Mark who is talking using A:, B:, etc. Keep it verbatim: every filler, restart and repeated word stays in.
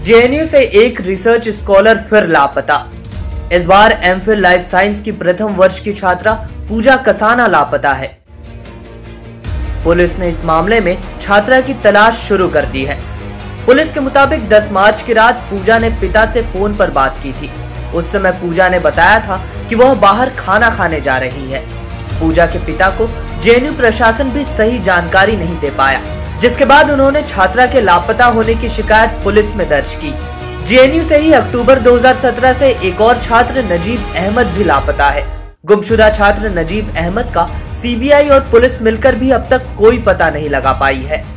A: JNU से एक research scholar फिर लापता। इस बार एमफिल लाइफ साइंस की प्रथम वर्ष की छात्रा पूजा कसाना लापता है। पुलिस ने इस मामले में छात्रा की तलाश शुरू कर दी है। पुलिस के मुताबिक दस मार्च की रात पूजा ने पिता से फोन पर बात की थी। उस समय पूजा ने बताया था कि वह बाहर खाना खाने जा रही है। पूजा के पिता को जेएनयू प्रशासन भी सही जानकारी नहीं दे पाया, जिसके बाद उन्होंने छात्रा के लापता होने की शिकायत पुलिस में दर्ज की। जेएनयू से ही अक्टूबर दो हज़ार सत्रह से एक और छात्र नजीब अहमद भी लापता है। गुमशुदा छात्र नजीब अहमद का सीबीआई और पुलिस मिलकर भी अब तक कोई पता नहीं लगा पाई है।